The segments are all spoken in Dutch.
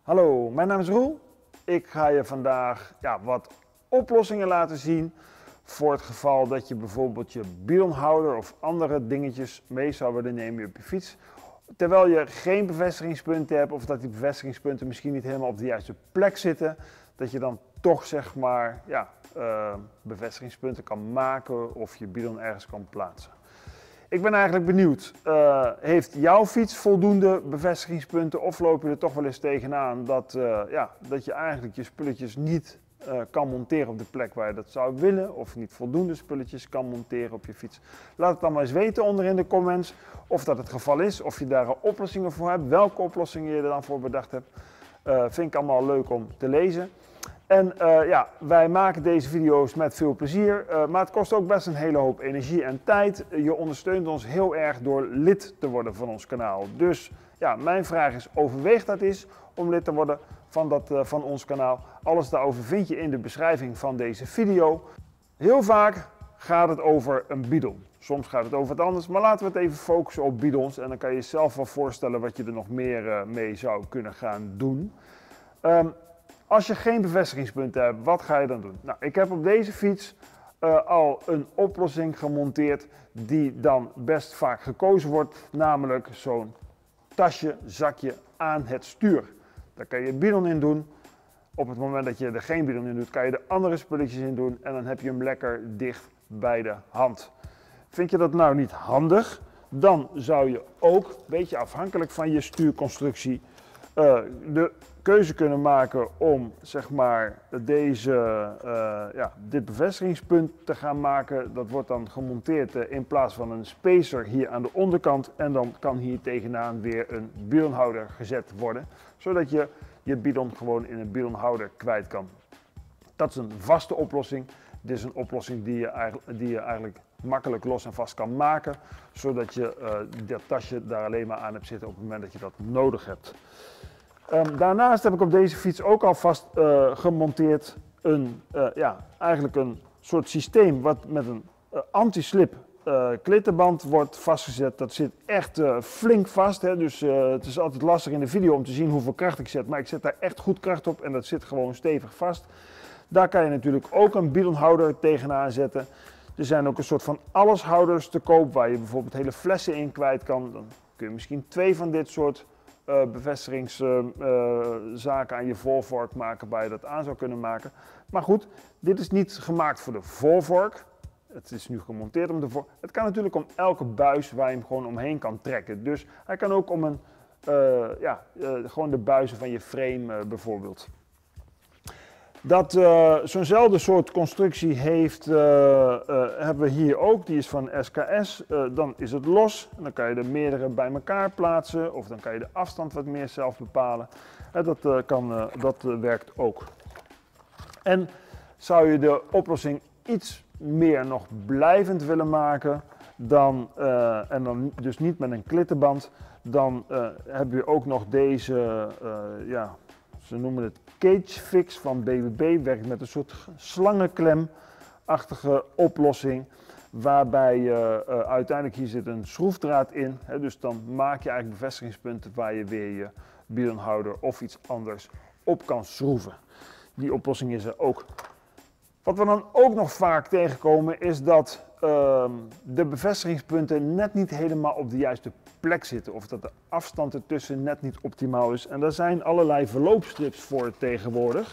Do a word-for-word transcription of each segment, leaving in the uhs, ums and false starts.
Hallo, mijn naam is Roel. Ik ga je vandaag ja, wat oplossingen laten zien voor het geval dat je bijvoorbeeld je bidonhouder of andere dingetjes mee zou willen nemen op je fiets. Terwijl je geen bevestigingspunten hebt of dat die bevestigingspunten misschien niet helemaal op de juiste plek zitten. Dat je dan toch zeg maar ja, uh, bevestigingspunten kan maken of je bidon ergens kan plaatsen. Ik ben eigenlijk benieuwd, uh, heeft jouw fiets voldoende bevestigingspunten of loop je er toch wel eens tegenaan dat, uh, ja, dat je eigenlijk je spulletjes niet uh, kan monteren op de plek waar je dat zou willen of niet voldoende spulletjes kan monteren op je fiets? Laat het dan maar eens weten onder in de comments of dat het geval is, of je daar oplossingen voor hebt, welke oplossingen je er dan voor bedacht hebt. Uh, vind ik allemaal leuk om te lezen. En uh, ja, wij maken deze video's met veel plezier, uh, maar het kost ook best een hele hoop energie en tijd. Je ondersteunt ons heel erg door lid te worden van ons kanaal. Dus ja, mijn vraag is, overweeg dat eens om lid te worden van, dat, uh, van ons kanaal. Alles daarover vind je in de beschrijving van deze video. Heel vaak gaat het over een bidon. Soms gaat het over wat anders, maar laten we het even focussen op bidons. En dan kan je jezelf wel voorstellen wat je er nog meer uh, mee zou kunnen gaan doen. Um, Als je geen bevestigingspunten hebt, wat ga je dan doen? Nou, ik heb op deze fiets uh, al een oplossing gemonteerd die dan best vaak gekozen wordt, namelijk zo'n tasje, zakje aan het stuur. Daar kan je bidon in doen. Op het moment dat je er geen bidon in doet, kan je er andere spulletjes in doen en dan heb je hem lekker dicht bij de hand. Vind je dat nou niet handig? Dan zou je ook, een beetje afhankelijk van je stuurconstructie, Uh, de keuze kunnen maken om zeg maar, deze, uh, ja, dit bevestigingspunt te gaan maken. Dat wordt dan gemonteerd uh, in plaats van een spacer hier aan de onderkant. En dan kan hier tegenaan weer een bidonhouder gezet worden. Zodat je je bidon gewoon in een bidonhouder kwijt kan. Dat is een vaste oplossing. Dit is een oplossing die je eigenlijk, die je eigenlijk makkelijk los en vast kan maken. Zodat je uh, dat tasje daar alleen maar aan hebt zitten op het moment dat je dat nodig hebt. Um, daarnaast heb ik op deze fiets ook alvast uh, gemonteerd een, uh, ja, eigenlijk een soort systeem wat met een uh, anti-slip uh, klittenband wordt vastgezet. Dat zit echt uh, flink vast, hè? Dus uh, het is altijd lastig in de video om te zien hoeveel kracht ik zet, maar ik zet daar echt goed kracht op en dat zit gewoon stevig vast. Daar kan je natuurlijk ook een bidonhouder tegenaan zetten. Er zijn ook een soort van alleshouders te koop waar je bijvoorbeeld hele flessen in kwijt kan. Dan kun je misschien twee van dit soort Uh, bevestigingszaken uh, aan je voorvork maken waar je dat aan zou kunnen maken. Maar goed, dit is niet gemaakt voor de voorvork. Het is nu gemonteerd om de voor. Het kan natuurlijk om elke buis waar je hem gewoon omheen kan trekken. Dus hij kan ook om een, uh, ja, uh, gewoon de buizen van je frame uh, bijvoorbeeld. Dat uh, zo'nzelfde soort constructie heeft, uh, uh, hebben we hier ook. Die is van S K S. Uh, dan is het los. En dan kan je er meerdere bij elkaar plaatsen. Of dan kan je de afstand wat meer zelf bepalen. En dat, uh, kan, uh, dat uh, werkt ook. En zou je de oplossing iets meer nog blijvend willen maken. Dan, uh, en dan dus niet met een klittenband. Dan uh, heb je ook nog deze, uh, ja, ze noemen het Cage Fix van B W B, werkt met een soort slangenklem-achtige oplossing. Waarbij je uh, uiteindelijk hier zit een schroefdraad in. Hè, dus dan maak je eigenlijk bevestigingspunten waar je weer je bidonhouder of iets anders op kan schroeven. Die oplossing is er ook. Wat we dan ook nog vaak tegenkomen is dat uh, de bevestigingspunten net niet helemaal op de juiste plek zitten. Of dat de afstand ertussen net niet optimaal is. En daar zijn allerlei verloopstrips voor tegenwoordig.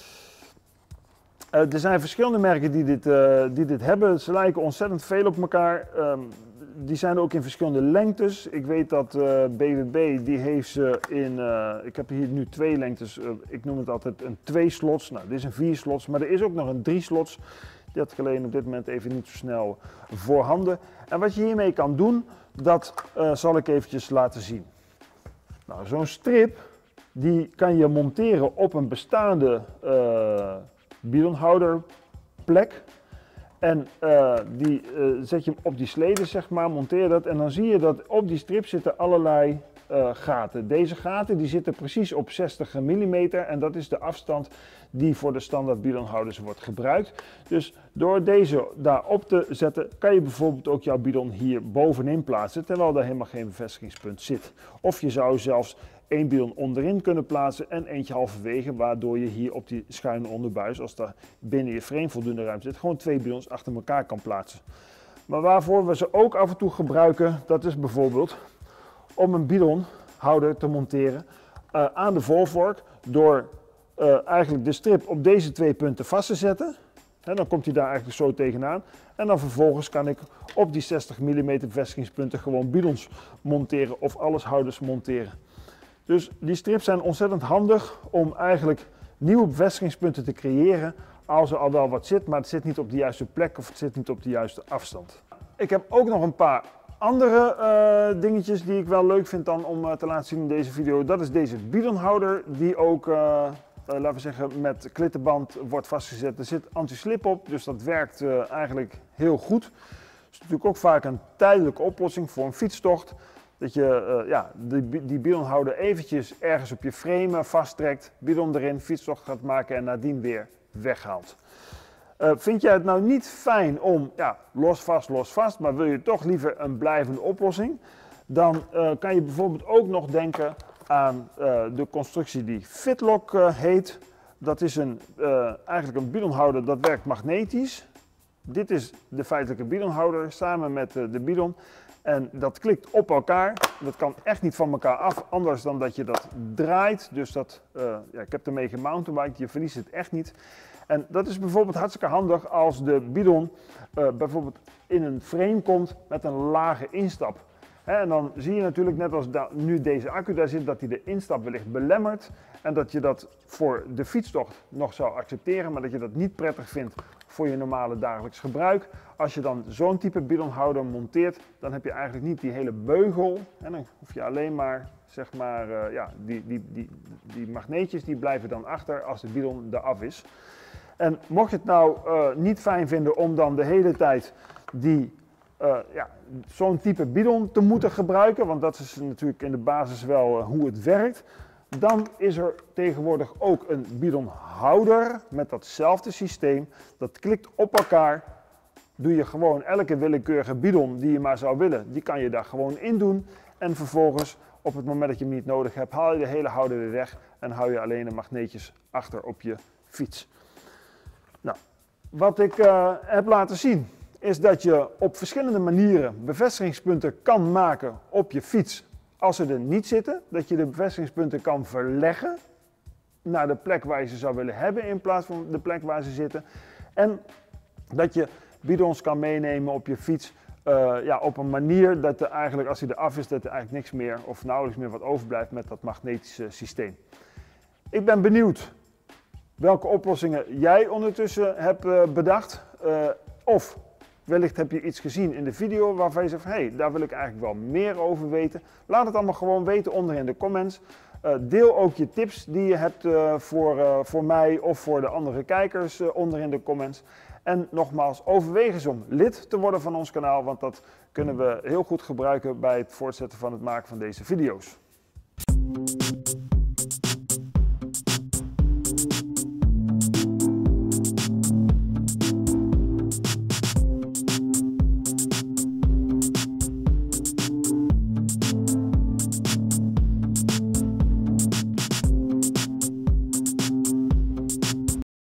Uh, er zijn verschillende merken die dit, uh, die dit hebben. Ze lijken ontzettend veel op elkaar. Um, die zijn er ook in verschillende lengtes. Ik weet dat uh, B W B die heeft ze in, uh, ik heb hier nu twee lengtes. Uh, ik noem het altijd een twee slots. Nou, dit is een vier slots, maar er is ook nog een drie slots. Die had ik alleen op dit moment even niet zo snel voorhanden. En wat je hiermee kan doen, dat uh, zal ik eventjes laten zien. Nou, zo'n strip, die kan je monteren op een bestaande uh, bidonhouderplek. En uh, die uh, zet je hem op die sleden, zeg maar, monteer dat. En dan zie je dat op die strip zitten allerlei uh, gaten. Deze gaten die zitten precies op zestig millimeter en dat is de afstand die voor de standaard bidonhouders wordt gebruikt. Dus door deze daarop te zetten kan je bijvoorbeeld ook jouw bidon hier bovenin plaatsen, terwijl daar helemaal geen bevestigingspunt zit. Of je zou zelfs één bidon onderin kunnen plaatsen en eentje halverwege, waardoor je hier op die schuine onderbuis, als daar binnen je frame voldoende ruimte zit, gewoon twee bidons achter elkaar kan plaatsen. Maar waarvoor we ze ook af en toe gebruiken, dat is bijvoorbeeld om een bidonhouder te monteren uh, aan de voorvork door uh, eigenlijk de strip op deze twee punten vast te zetten. En dan komt hij daar eigenlijk zo tegenaan. En dan vervolgens kan ik op die zestig millimeter bevestigingspunten gewoon bidons monteren of alleshouders monteren. Dus die strips zijn ontzettend handig om eigenlijk nieuwe bevestigingspunten te creëren als er al wel wat zit, maar het zit niet op de juiste plek of het zit niet op de juiste afstand. Ik heb ook nog een paar andere uh, dingetjes die ik wel leuk vind dan om uh, te laten zien in deze video. Dat is deze bidonhouder die ook, uh, uh, laten we zeggen, met klittenband wordt vastgezet. Er zit anti-slip op, dus dat werkt uh, eigenlijk heel goed. Het is natuurlijk ook vaak een tijdelijke oplossing voor een fietstocht. Dat je uh, ja, die, die bidonhouder eventjes ergens op je frame vasttrekt, bidon erin, fietstocht gaat maken en nadien weer weghaalt. Uh, vind jij het nou niet fijn om, ja, los vast, los vast, maar wil je toch liever een blijvende oplossing? Dan uh, kan je bijvoorbeeld ook nog denken aan uh, de constructie die Fitlock uh, heet. Dat is een, uh, eigenlijk een bidonhouder dat werkt magnetisch. Dit is de feitelijke bidonhouder samen met uh, de bidon. En dat klikt op elkaar. Dat kan echt niet van elkaar af, anders dan dat je dat draait. Dus dat, uh, ja, ik heb ermee gemountainbiked, je verliest het echt niet. En dat is bijvoorbeeld hartstikke handig als de bidon uh, bijvoorbeeld in een frame komt met een lage instap. He, en dan zie je natuurlijk, net als da nu deze accu daar zit, dat hij de instap wellicht belemmert. En dat je dat voor de fietstocht nog zou accepteren, maar dat je dat niet prettig vindt voor je normale dagelijks gebruik. Als je dan zo'n type bidonhouder monteert, dan heb je eigenlijk niet die hele beugel. En dan hoef je alleen maar, zeg maar, uh, ja, die, die, die, die magneetjes die blijven dan achter als de bidon eraf is. En mocht je het nou uh, niet fijn vinden om dan de hele tijd die, uh, ja, zo'n type bidon te moeten gebruiken, want dat is natuurlijk in de basis wel uh, hoe het werkt, dan is er tegenwoordig ook een bidonhouder met datzelfde systeem. Dat klikt op elkaar. Doe je gewoon elke willekeurige bidon die je maar zou willen, die kan je daar gewoon in doen. En vervolgens, op het moment dat je hem niet nodig hebt, haal je de hele houder weer weg en hou je alleen de magneetjes achter op je fiets. Nou, wat ik uh, heb laten zien is dat je op verschillende manieren bevestigingspunten kan maken op je fiets als ze er niet zitten. Dat je de bevestigingspunten kan verleggen naar de plek waar je ze zou willen hebben in plaats van de plek waar ze zitten. En dat je bidons kan meenemen op je fiets uh, ja, op een manier dat er eigenlijk, als hij eraf is, dat er eigenlijk niks meer of nauwelijks meer wat overblijft met dat magnetische systeem. Ik ben benieuwd welke oplossingen jij ondertussen hebt uh, bedacht. Uh, of wellicht heb je iets gezien in de video waarvan je zegt, hé, hey, daar wil ik eigenlijk wel meer over weten. Laat het allemaal gewoon weten onder in de comments. Uh, deel ook je tips die je hebt uh, voor, uh, voor mij of voor de andere kijkers uh, onder in de comments. En nogmaals, overweeg eens om lid te worden van ons kanaal, want dat kunnen we heel goed gebruiken bij het voortzetten van het maken van deze video's.